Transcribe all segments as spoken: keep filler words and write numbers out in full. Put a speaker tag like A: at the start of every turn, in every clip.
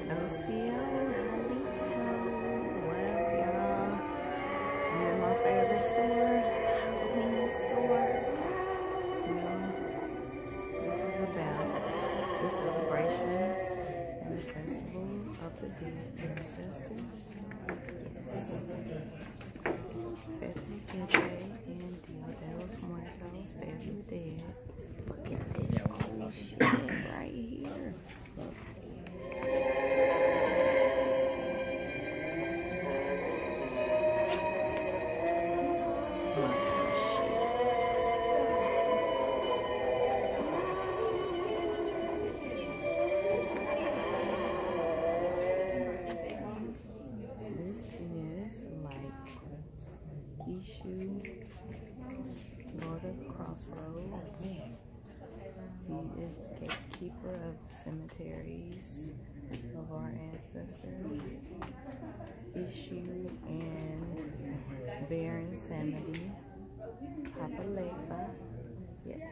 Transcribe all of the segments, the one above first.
A: Osio Halito. Well, y'all, I'm in my favorite store, Halloween store. You know, this is about the celebration and the festival of the dead ancestors. Yes. Fete Gete and Dia de los Muertos, Day of the Dead. Look at this cool shit right here. Look. Ishu, Lord of the Crossroads. He is the gatekeeper of the cemeteries of our ancestors. Ishu and Baron Samedi, Papa Legba. Yes,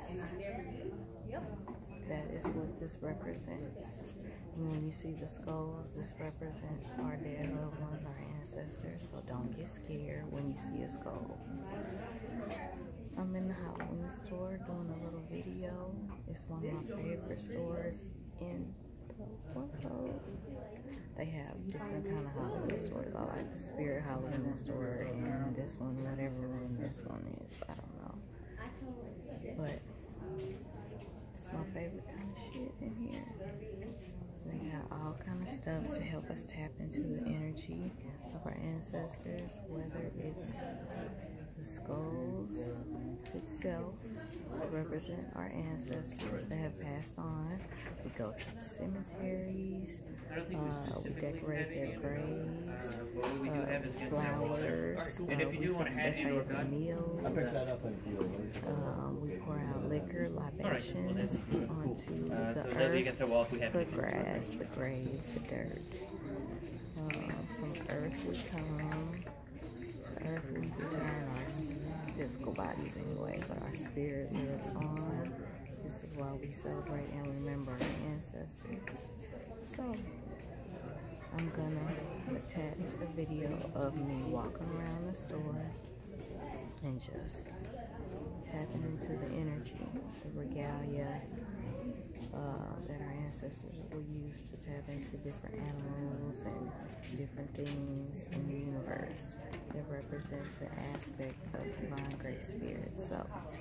A: that is what this represents. And when you see the skulls, this represents our dead loved ones, our ancestors. So don't get scared when you see a skull. I'm in the Halloween store doing a little video. It's one of my favorite stores in the world. They have different kind of Halloween stores. I like the Spirit Halloween store and this one, whatever room this one is. I don't know. But it's my favorite kind of shit in here. They got all kind of stuff to help us tap into the energy of our ancestors, whether it's the skulls itself to represent our ancestors that have passed on. We go to the cemeteries, uh, we decorate their graves, uh, flowers, uh, we fix their favorite meals, um, we pour out liquor, libations onto the earth, the grass, the grave, the dirt. Uh, from earth we come, to earth we return, our physical bodies anyway, but our spirit lives on. This is why we celebrate and remember our ancestors. So, I'm gonna attach a video of me walking around the store and just tapping into the energy, the regalia uh, that our ancestors will use to tap into different animals and different things in the universe that represents an aspect of divine great spirit. So,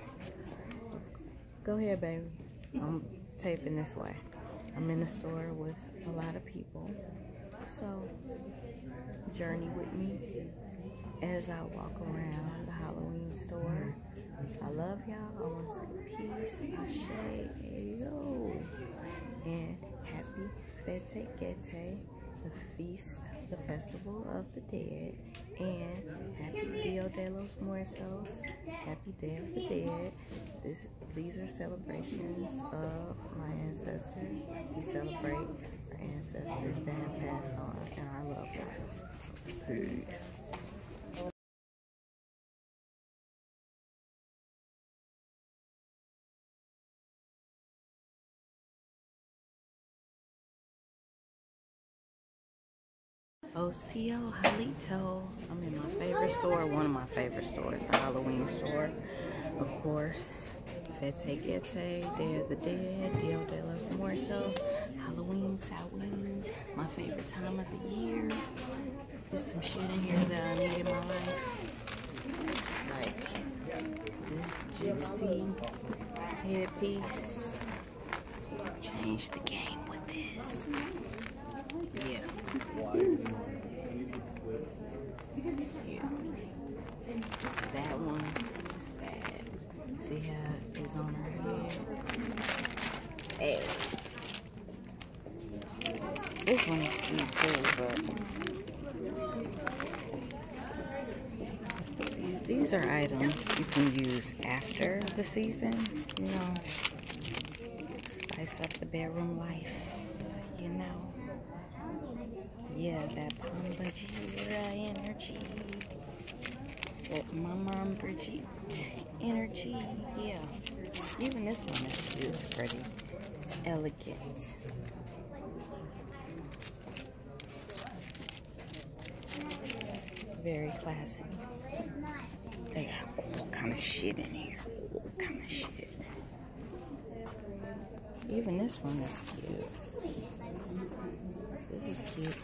A: go ahead, baby. I'm taping this way. I'm in the store with a lot of people. So, journey with me as I walk around the Halloween store. I love y'all. I want to say peace, ashe, ayo. And happy Fete Gete, the feast, the festival of the dead. And happy Dia de los Muertos, happy Day of the Dead. This, these are celebrations of my ancestors. We celebrate our ancestors that have passed on and our loved ones. Peace. Osio Halito. I'm in my favorite store, one of my favorite stores, the Halloween store. Of course, Fete Gete, Day of the Dead, Dia de los Muertos, Halloween, Samhain, my favorite time of the year. There's some shit in here that I need in my life. Like this gypsy headpiece. Change the game with this. Yeah. Yeah. That one is bad. See how it's on her head? Hey. This one is cute too, but see, these are items you can use after the season, you know. Spice up the bedroom life, you know. Yeah, that Pambajira energy. That Mama Brigitte energy. Yeah. Even this one is cute. It's pretty. It's elegant. Very classy. They got all kind of shit in here. All kind of shit. Even this one is cute. This is cute.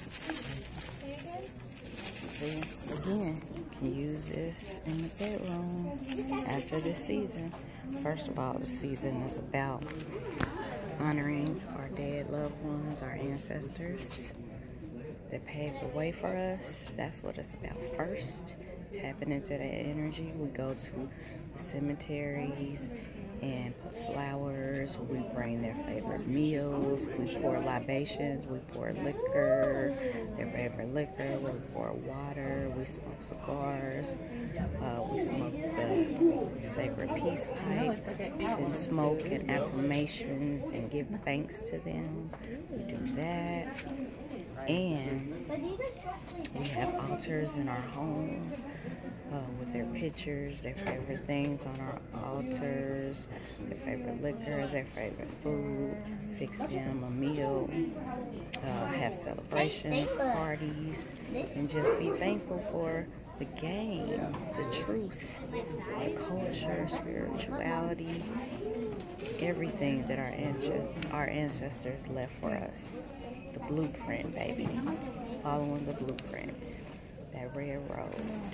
A: See, again, you can use this in the bedroom after this season. First of all, the season is about honoring our dead loved ones, our ancestors that paved the way for us. That's what it's about first. Tapping into that energy. We go to the cemeteries and put flowers. We bring their favorite meals. We pour libations. We pour liquor, their favorite liquor. We pour water. We smoke cigars. Uh, we smoke the sacred peace pipe. Send smoke and affirmations and give thanks to them. We do that. And we have altars in our home. Uh, with their pictures, their favorite things on our altars, their favorite liquor, their favorite food, fix them a meal, uh, have celebrations, parties, and just be thankful for the game, the truth, the culture, spirituality, everything that our, anci- our ancestors left for us. The blueprint, baby. Following the blueprint. That red road.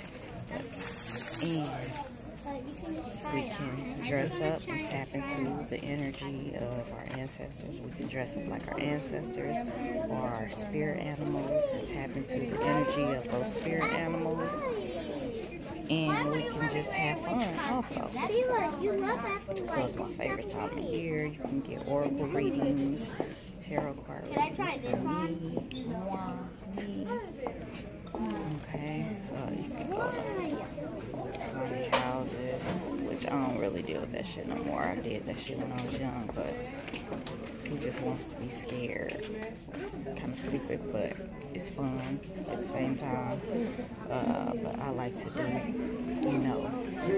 A: And we can dress up and tap into the energy of our ancestors. We can dress up like our ancestors or our spirit animals and tap into the energy of those spirit animals. And we can just have fun also. So it's my favorite time of year. You can get oracle readings, tarot card readings from me, moi, me. Okay, uh, you can go to haunted houses, which I don't really deal with that shit no more. I did that shit when I was young, but who just wants to be scared? It's kind of stupid, but it's fun at the same time. Uh, but I like to do, you know,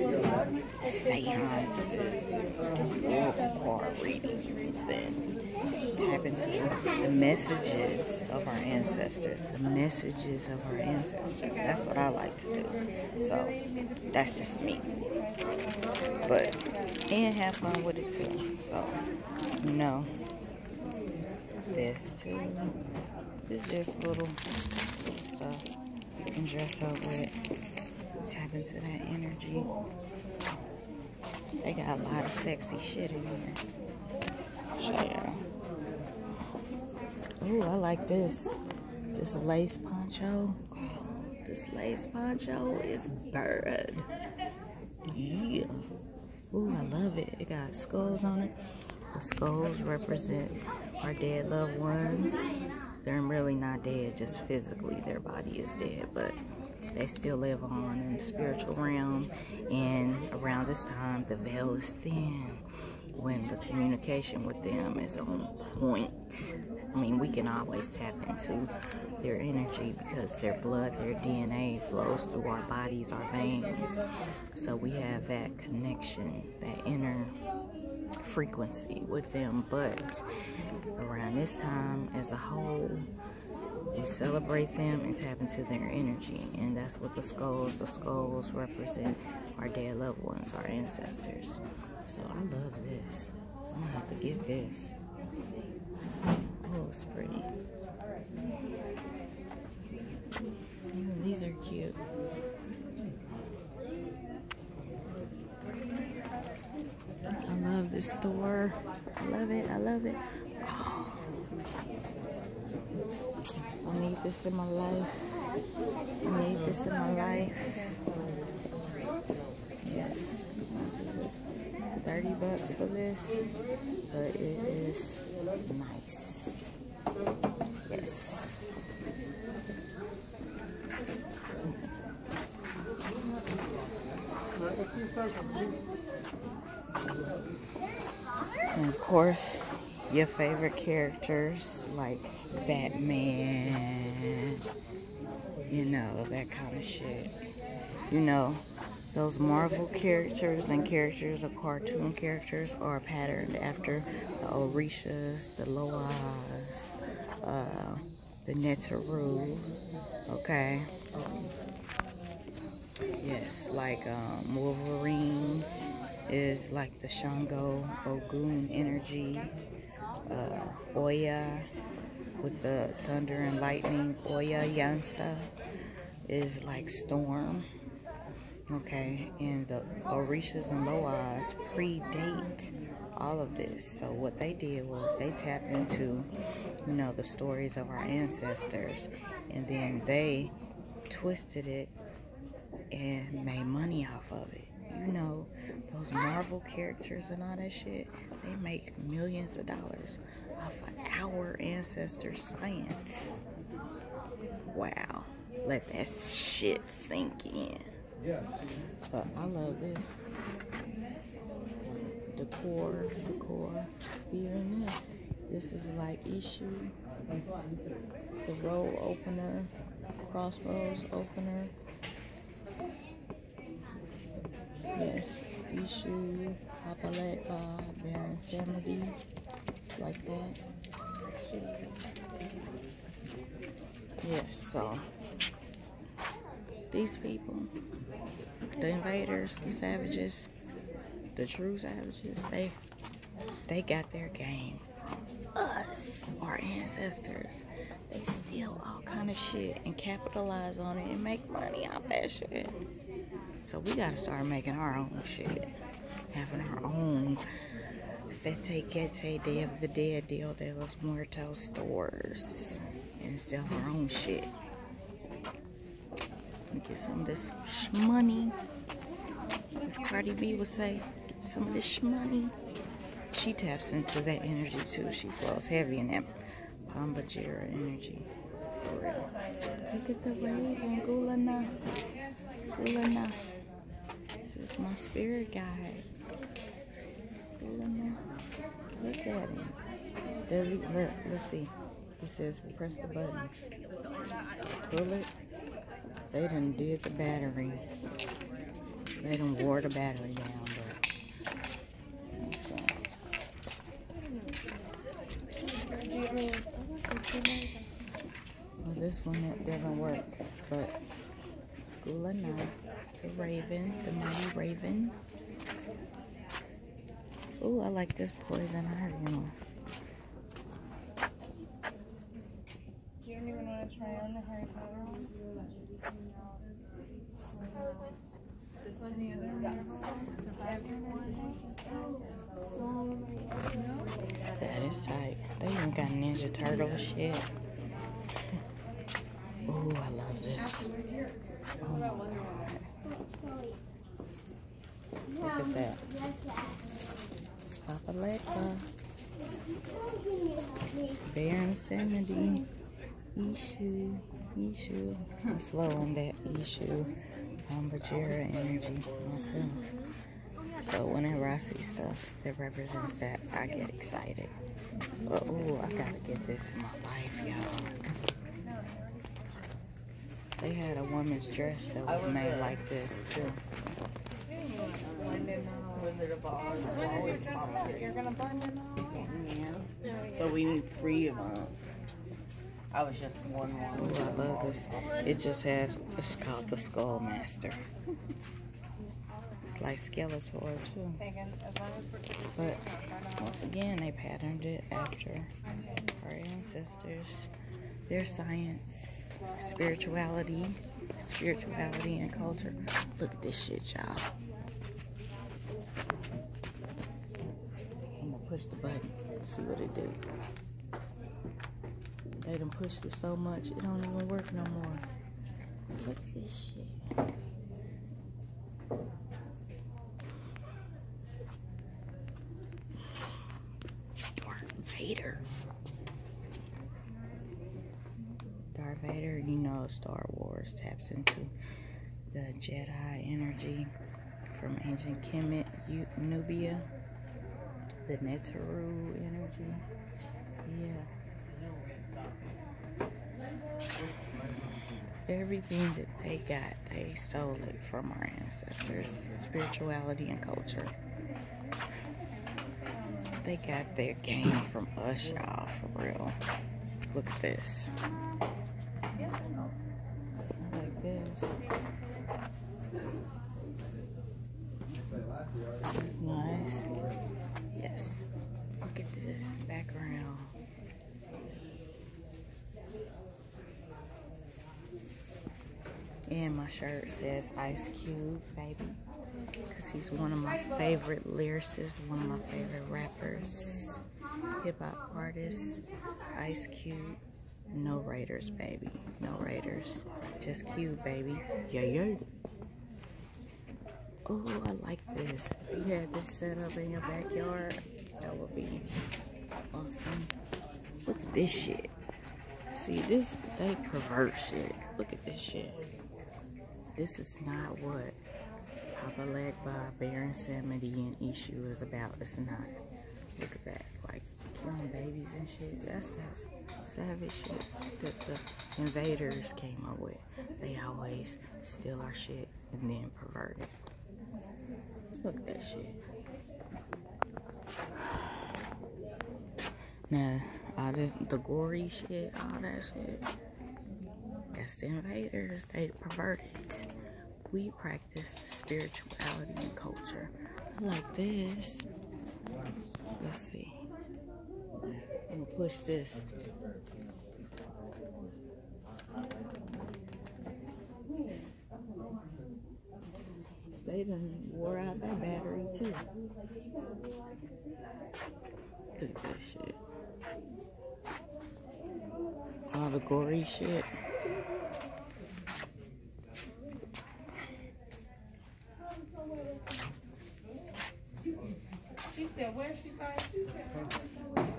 A: seances, oracle card readings, and tap into the messages of our ancestors, the messages of our ancestors. That's what I like to do. So that's just me. But, and have fun with it too. So, you know, this too. This is just little, little stuff you can dress up with. Tap into that energy. They got a lot of sexy shit in here. Show y'all. Ooh, I like this. This lace poncho. Oh, this lace poncho is bird. Yeah. Ooh, I love it. It got skulls on it. The skulls represent our dead loved ones. They're really not dead, just physically their body is dead, but they still live on in the spiritual realm. And around this time, the veil is thin when the communication with them is on point. I mean, we can always tap into their energy because their blood, their D N A flows through our bodies, our veins. So we have that connection, that inner frequency with them. But around this time, as a whole, we celebrate them and tap into their energy. And that's what the skulls, the skulls represent our dead loved ones, our ancestors. So I love this. I'm gonna have to get this. Oh, it's pretty. Even these are cute. I love this store. I love it. I love it. Oh. I need this in my life. I need this in my life. Yes. thirty bucks for this, but it is nice. Yes. And of course, your favorite characters like Batman, you know, that kind of shit. You know, those Marvel characters and characters of cartoon characters are patterned after the Orishas, the Loas, uh, the Netero, okay? Yes, like um, Wolverine is like the Shango Ogun energy. Uh, Oya with the thunder and lightning. Oya Yansa is like storm. Okay, and the Orishas and Loas predate all of this. So what they did was they tapped into, you know, the stories of our ancestors, and then they twisted it and made money off of it. You know, those Marvel characters and all that shit, they make millions of dollars off of our ancestors' science. Wow, let that shit sink in. But I love this. Decor, decor. Even this. This is like Ishu. The roll opener. Crossroads opener. Yes. Ishu. Papaleka. Baron Samedi. It's like that. Yes, so. These people, the invaders, the savages, the true savages, they they got their game from us, our ancestors. They steal all kind of shit and capitalize on it and make money off that shit. So we gotta start making our own shit, having our own Fete Kete, Day of the Dead, Dia de los Muertos stores, and sell our own shit. Get some of this shmoney, as Cardi B would say, get some of this shmoney. She taps into that energy too. She flows heavy in that Pambajira energy. For real. Look at the raven, Gulana. Gulana. This is my spirit guide. Gulana. Look at him. Does he, look, let's see. He says press the button. Pull it. They done did the battery. They done wore the battery down, but so. Well, this one that doesn't work, but Gulana, the raven, the mighty raven. Ooh, I like this poison ivy one.
B: You don't even want to try on the Harry Potter one? This one, the other one?
A: That is tight. They even got Ninja Turtle shit. Ooh, I love this. Oh my god. Look at that. It's Papaleka. Baron Samedi. Ishu. Ishu. I flow on that Ishu. Pambajira energy myself. So whenever I see stuff that represents that, I get excited. But ooh, I gotta get this in my life, y'all. They had a woman's dress that was made like this too.
B: You're gonna blend it out?
C: Yeah. But we need three of them. I was just one one.
A: Ooh, I love this. It just has, it's called the Skull Master. It's like Skeletor too. But once again, they patterned it after our ancestors, their science, spirituality, spirituality and culture. Look at this shit, y'all. I'm gonna push the button, see what it do. They done pushed it so much, it don't even work no more. Look at this shit. Darth Vader. Darth Vader, you know, Star Wars taps into the Jedi energy from ancient Kemet, Nubia, the Neteru energy. Yeah. Everything that they got, they stole it from our ancestors, spirituality and culture. They got their game from us, y'all, for real. Look at this. Like this. Nice. Yes. Look at this background. And my shirt says Ice Cube, baby. Because he's one of my favorite lyricists, one of my favorite rappers, hip-hop artists. Ice Cube. No Raiders, baby. No Raiders. Just Cube, baby. Yeah, yeah. Oh, I like this. If you had this set up in your backyard, that would be awesome. Look at this shit. See, this, they pervert shit. Look at this shit. This is not what Papa Legba, Baron Samedi, and Ishu is about. It's not. Look at that. Like, killing babies and shit. That's that savage shit that the invaders came up with. They always steal our shit and then pervert it. Look at that shit. Now, all this, the gory shit, all that shit, that's the invaders. They pervert it. We practice the spirituality and culture. Like this. Let's see. I'm gonna push this. They done wore out their battery too. Look at that shit. All the gory shit.
B: She said, where she finds she said,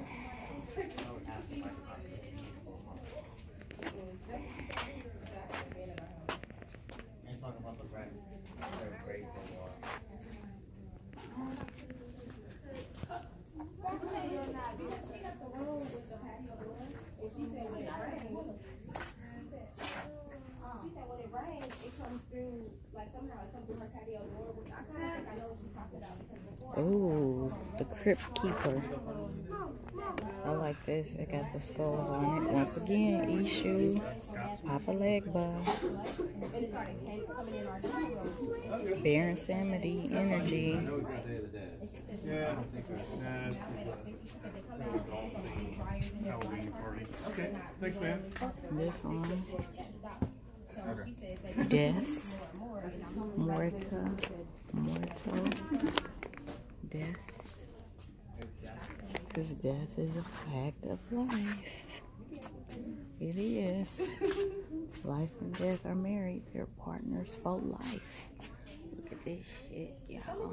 A: Oh, the Crypt Keeper. I like this. It got the skulls on it. Once again, Ishu, Papa Legba, Baron Samedi, Energy.
D: Yeah, nah, Halloween party. Okay, thanks, man.
A: This one. Death. Morta. Morto. Death. Because death is a fact of life. It is. Life and death are married. They're partners for life. Look at this shit, y'all.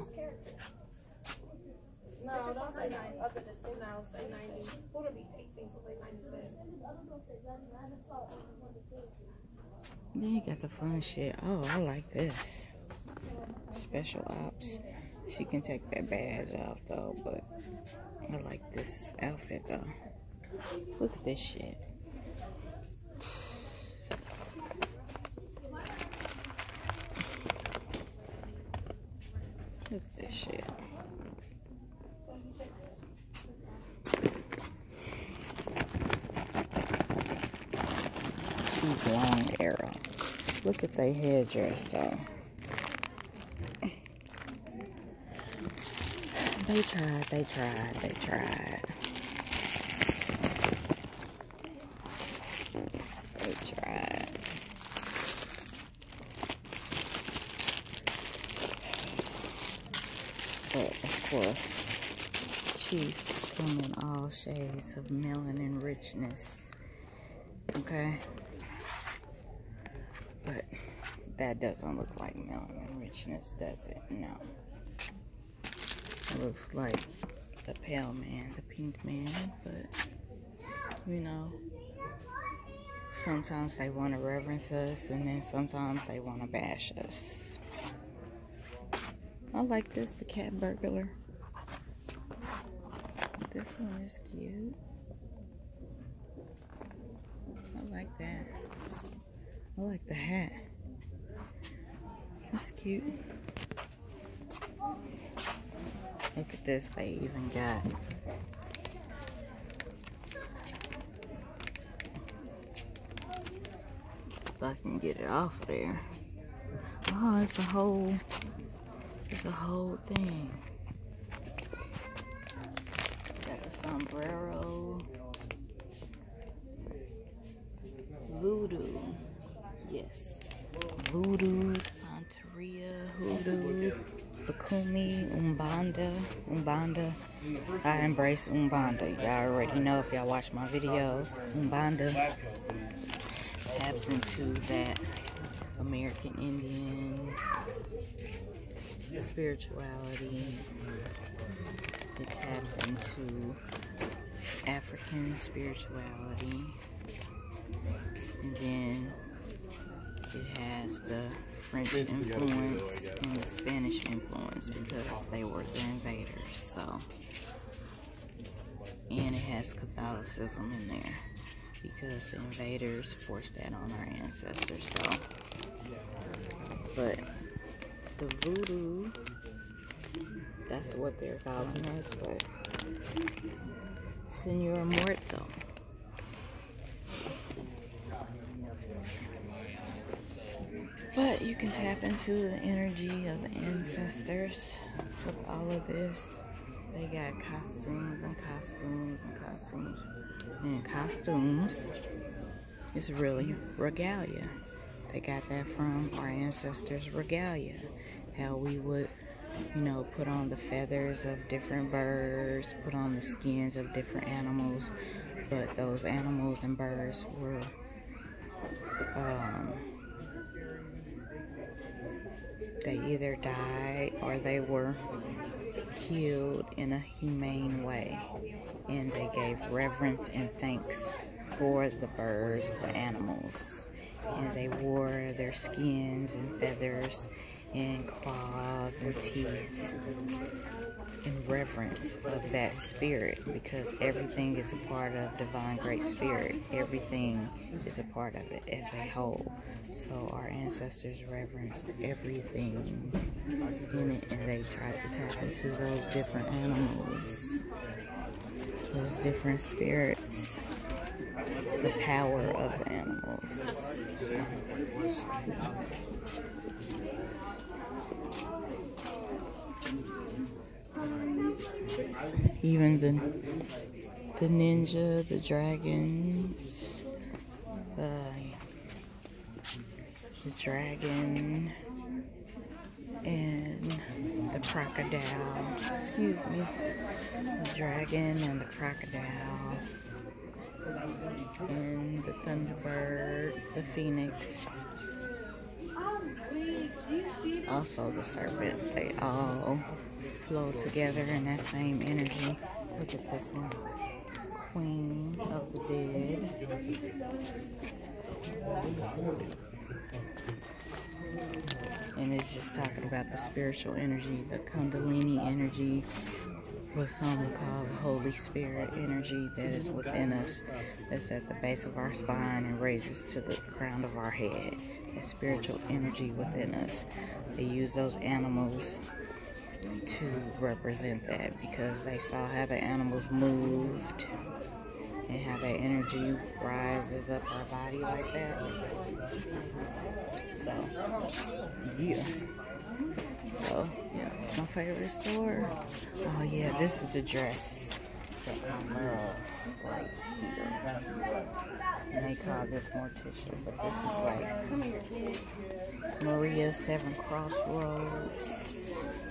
B: no, don't say nine. Up to the sin now, say ninety. What'll be eighteen, so say ninety-seven.
A: Then you got the fun shit. Oh, I like this. Special ops. She can take that badge off though, but I like this outfit though. Look at this shit. Look at this shit. She's long arrow. Look at their headdress though. They tried, they tried, they tried. They tried. But of course, chiefs come in all shades of melanin richness. Okay? But that doesn't look like melanin richness, does it? No. It looks like the pale man, the pink man, but, you know, sometimes they want to reverence us, and then sometimes they want to bash us. I like this, the cat burglar. This one is cute. I like that. I like the hat. That's cute. Look at this, they even got if I can get it off of there. Oh, it's a whole It's a whole thing. Got the sombrero. Voodoo. Yes. Voodoo, Santeria, Hoodoo, Lukumi, Umbanda. Umbanda. I embrace Umbanda. Y'all already know if y'all watch my videos. Umbanda taps into that American Indian spirituality. It taps into African spirituality. And then it has the French influence and the Spanish influence because they were the invaders. So, and it has Catholicism in there because the invaders forced that on our ancestors. So, but the voodoo, that's what they're calling us, but Senor Muerto. But you can tap into the energy of the ancestors with all of this. They got costumes and costumes and costumes. And costumes is really regalia. They got that from our ancestors' regalia. How we would, you know, put on the feathers of different birds, put on the skins of different animals. But those animals and birds were um, they either died or they were killed in a humane way, and they gave reverence and thanks for the birds, the animals, and they wore their skins and feathers and claws and teeth in reverence of that spirit, because everything is a part of Divine Great Spirit. Everything is a part of it as a whole. So our ancestors reverenced everything in it, and they tried to tap into those different animals, those different spirits, the power of the animals. So, even the the ninja, the dragons, the the dragon, and the crocodile. Excuse me, the dragon and the crocodile, and the thunderbird, the phoenix. Also the serpent. They all flow together in that same energy. Look at this one. Queen of the dead. And it's just talking about the spiritual energy, the Kundalini energy, what some would call the Holy Spirit energy that is within us, that's at the base of our spine and raises to the crown of our head. That spiritual energy within us. They use those animals to represent that because they saw how the animals moved and how that energy rises up our body like that. So, yeah. So, yeah, my favorite store. Oh, yeah, this is the dress that I love right here. And they call this Morticia, but this is like Maria Seven Crossroads,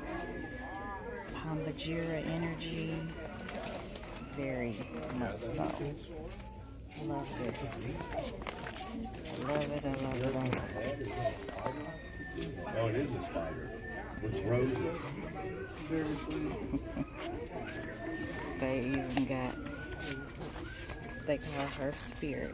A: Pambajira energy. Very much so. I love this. I love it, I love it, I love it.
D: Oh, it is a spider. With roses.
A: They even got, they call her spirit.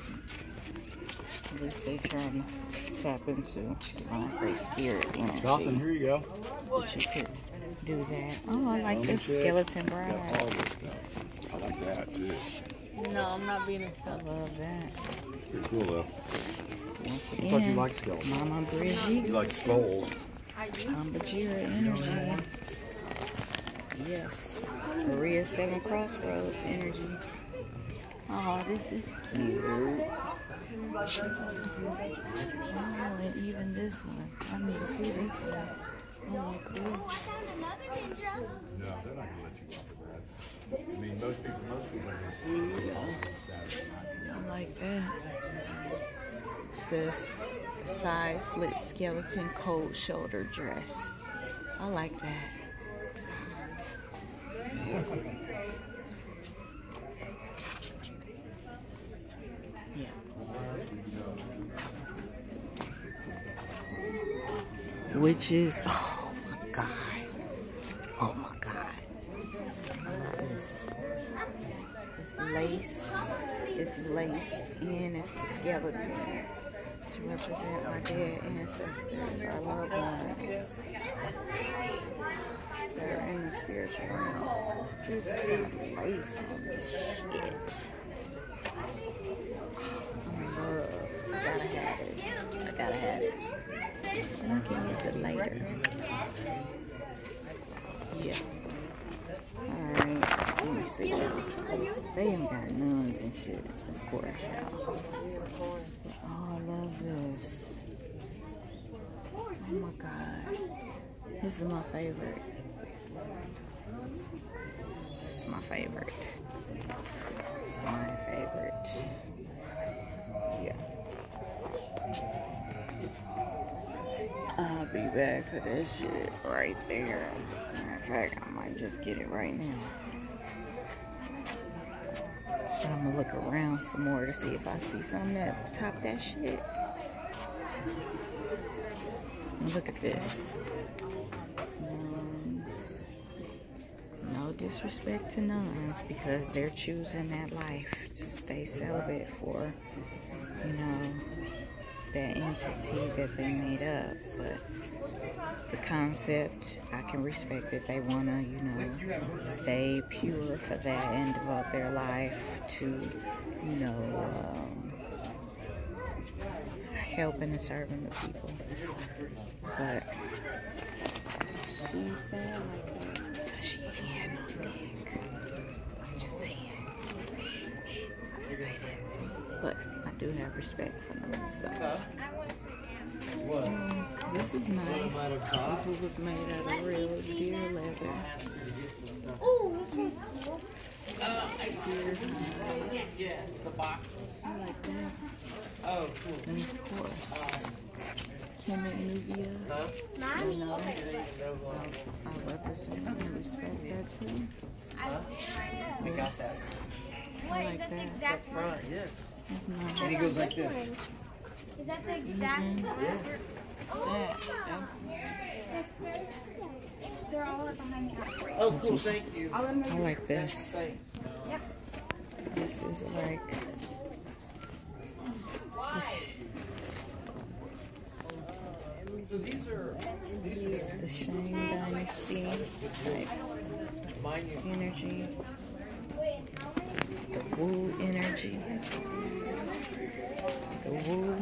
A: At least they trying to tap into Divine Great Spirit energy.
D: Dawson, here you go.
A: But you could do that. Oh, I like this skeleton bride.
D: I like that too.
B: No, I'm not being a skeleton.
A: I love that.
D: Pretty cool though.
A: Once
D: I thought you
A: again,
D: liked skeletons.
A: Mama Brigitte.
D: You like skulls.
A: Pambajira energy. Yes. Maria Seven Crossroads energy. Oh, this is cute. Oh, and even this one. I need to see this one. like this.
B: Oh, I found another ninja.
D: No, they're not gonna let you walk with that. I mean, most people, most people are gonna see it on Saturday night.
A: I like that. It says side slit skeleton cold shoulder dress. I like that. Sides. Yeah. Which is, oh my God. Oh my God. This. It's lace. It's lace and it's the skeleton to represent our dead ancestors, our loved ones that are in the spiritual realm. This is lace on this shit. I'm in love. I gotta have this. I gotta have this. And I can use it later. Yeah. Alright, let me see. They ain't got nuns and shit, of course, y'all. Oh, I love this. Oh my God. This is my favorite. This is my favorite. It's my favorite. Yeah. I'll be back for this shit right there. Matter of fact, I might just get it right now. But I'm gonna look around some more to see if I see something that top that shit. And look at this. Nuns. No disrespect to nuns because they're choosing that life to stay celibate for, you know, that entity that they made up. But the concept, I can respect it. They want to, you know, stay pure for that and devote their life to, you know, um, helping and serving the people. But she said like that because she had no dick. I'm just saying. I just say that. But I do have respect for them stuff. Um, this is nice. If it was made out of real deer leather.
B: Oh, this one's cool.
A: Deer hide.
C: Yes, the boxes.
A: I like that.
C: Oh, cool.
A: And of course, Kemet Nubia.
C: Huh?
B: Mommy.
A: You know, I represent and respect that too.
B: I,
C: We got that.
B: what,
A: I
B: is
A: like
B: that the
A: that.
B: exact one?
C: Front, yes.
A: It's nice.
C: And he goes like this.
B: Is that the exact
A: Mhm.
B: one? Oh,
A: That,
B: yes, sir. They're all up behind me.
C: Oh, cool. Thank you.
A: I like this.
C: Thanks.
B: Yep.
A: This is like
C: So these are these are
A: the Shang Dynasty type
C: mine. You
A: energy, the Wu energy, the Wu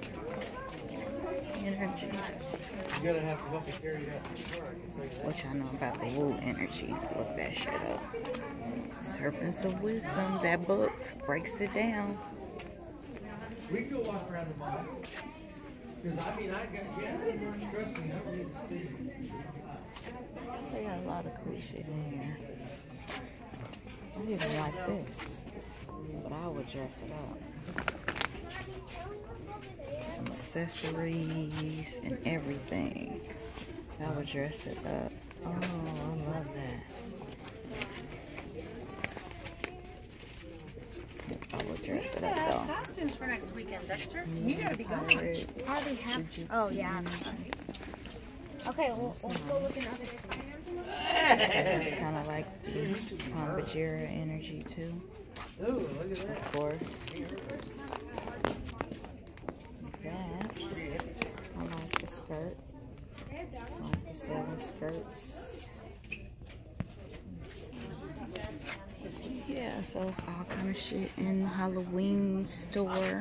A: energy.
C: You gotta have to fucking carry that.
A: What y'all know about the Wu energy? Look that shit up. Serpents of Wisdom, that book breaks it down.
C: We can go walk around the mall. Because I mean, I got, yeah, trust me, I really speed.
A: They got a lot of cool shit in here. I even like this, but I would dress it up. Some accessories and everything. I would dress it up. Oh, I love that. I would dress it up though.
E: Costumes for next weekend, Dexter. You gotta be going.
A: Pirates,
B: I already have.
A: Jujutsu
B: Oh, yeah.
A: energy.
B: Okay, we'll, we'll go look in other stores.
A: It's kind of like the um, Bajira energy too,
C: Oh, look at that.
A: of course. That. I like the skirt. I like the seven skirts. Yeah, so it's all kind of shit in the Halloween store.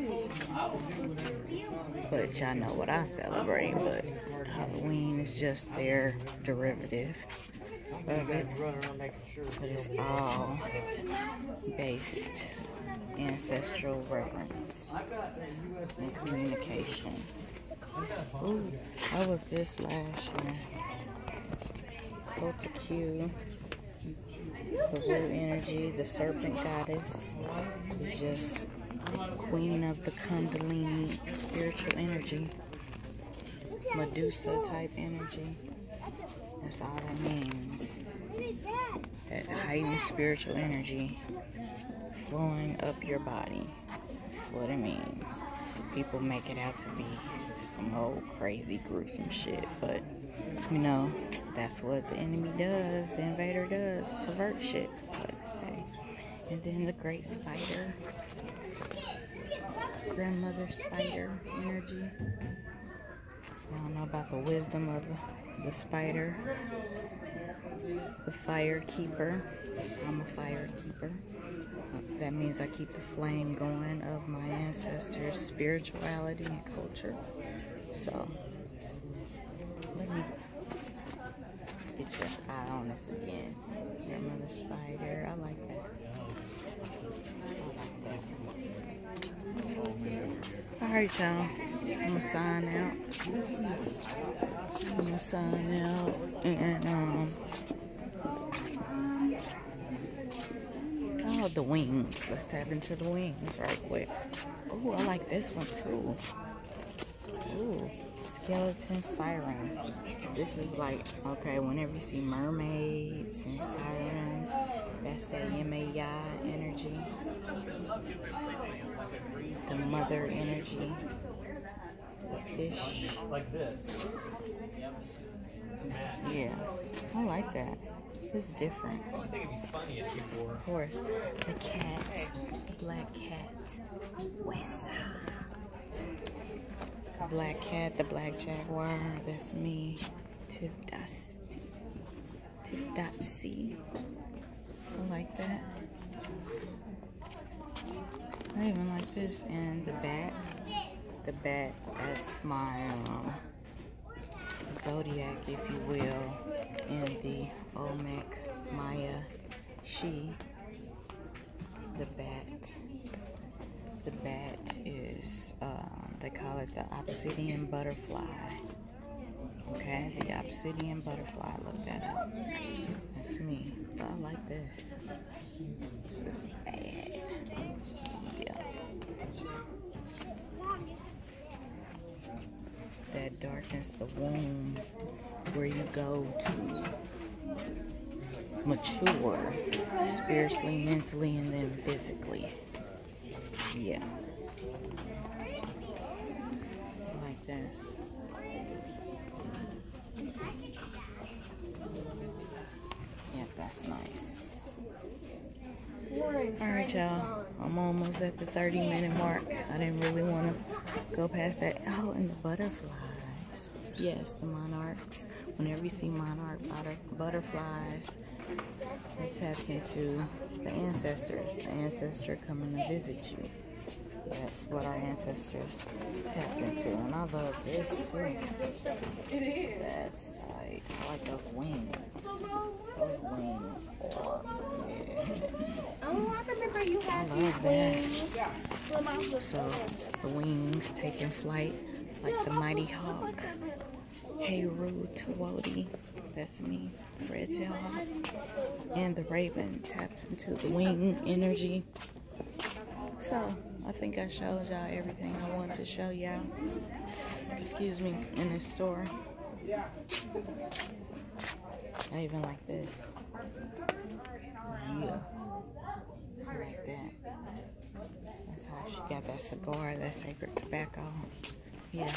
A: But y'all know what I celebrate, but Halloween is just their derivative of it. But it's all based ancestral reverence and communication. Ooh, how was this last year? Go to Q. The Wu energy, the serpent goddess, is just queen of the Kundalini spiritual energy. Medusa type energy. That's all that means. That heightened spiritual energy flowing up your body. That's what it means. People make it out to be some old crazy gruesome shit, but you know, that's what the enemy does, the invader does, pervert shit. But hey, and then the great spider, grandmother spider energy. I don't know about the wisdom of the, the spider. The fire keeper. I'm a fire keeper. That means I keep the flame going of my ancestors' spirituality and culture. So, let me get your eye on this again. Grandmother spider. I like that. I like that. Alright, y'all. I'm gonna sign out. I'm gonna sign out. And, um, oh, the wings. Let's tap into the wings right quick. Oh, I like this one too. Ooh, skeleton siren. This is like, okay, whenever you see mermaids and sirens, that's that Yemaya energy. The mother energy. The fish.
C: Like this.
A: Yeah, I like that. This is different.
C: I think it'd be funny if you wore.
A: Of course, the cat, the black cat, West Side. The black cat, the black jaguar, that's me. Tip dot C. I like that. I even like this. And the bat. The bat, that's my um, zodiac, if you will, in the Olmec Maya She. The bat. The bat is, um, they call it the obsidian butterfly. Okay, the obsidian butterfly, look that up. That's me. But I like this. This is bad. Yeah. That darkness, the womb, where you go to mature spiritually, mentally, and then physically. Yeah. Like this. Yeah, that's nice. Alright, y'all. I'm almost at the thirty minute mark. I didn't really want to go past that. Oh, and the butterflies. Yes, the monarchs. Whenever you see monarch butter butterflies, it taps into the ancestors. The ancestor coming to visit you. That's what our ancestors tapped into. And I love this too. That's tight. I like those wings. Those wings are, yeah.
B: Oh, I remember you had
A: I love that. So, the wings taking flight like the mighty hawk. Heru Tawodi. That's me. Red tail hawk. And the raven taps into the wing energy. So, I think I showed y'all everything I wanted to show y'all. Excuse me, in this store. I even like this. Yeah. I like that. That's how she got that cigar, that sacred tobacco. Yeah.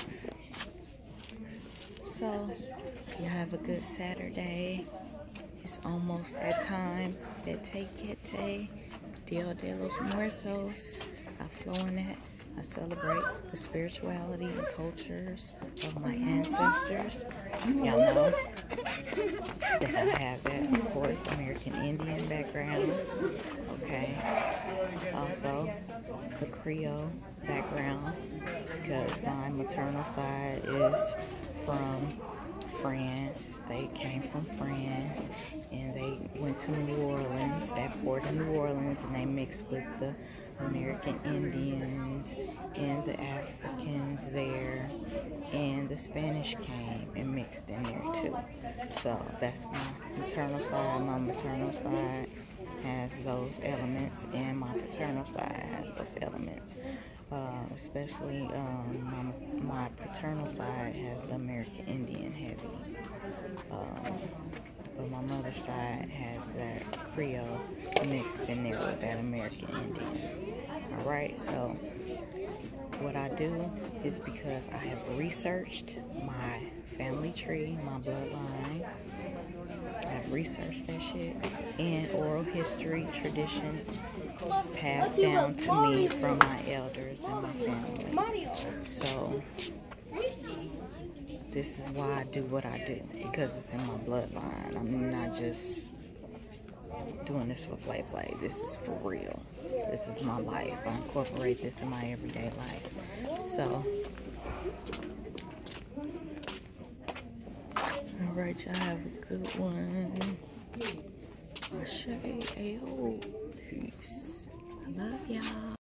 A: So, you have a good Saturday. It's almost that time. That Tequete, Dia de los Muertos. I flow in that. I celebrate the spirituality and cultures of my ancestors. Y'all know that I have that, of course, American Indian background. Okay. Also, the Creole background, because my maternal side is from France. They came from France and they went to New Orleans. That Port of New Orleans, and they mixed with the American Indians and the Africans there, and the Spanish came and mixed in there too. So that's my maternal side. My maternal side has those elements, and my paternal side has those elements. Uh, especially um, my, my paternal side has the American Indian heavy. Um, but my mother's side has that Creole mixed in there with that American Indian. Alright, so what I do is, because I have researched my family tree, my bloodline, I've researched that shit, and oral history, tradition passed down to me from my elders and my family. So this is why I do what I do, because it's in my bloodline. I'm not just doing this for play play. This is for real. This is my life. I incorporate this in my everyday life. So alright, y'all have a good one. Ashe, ayo, peace. I love y'all.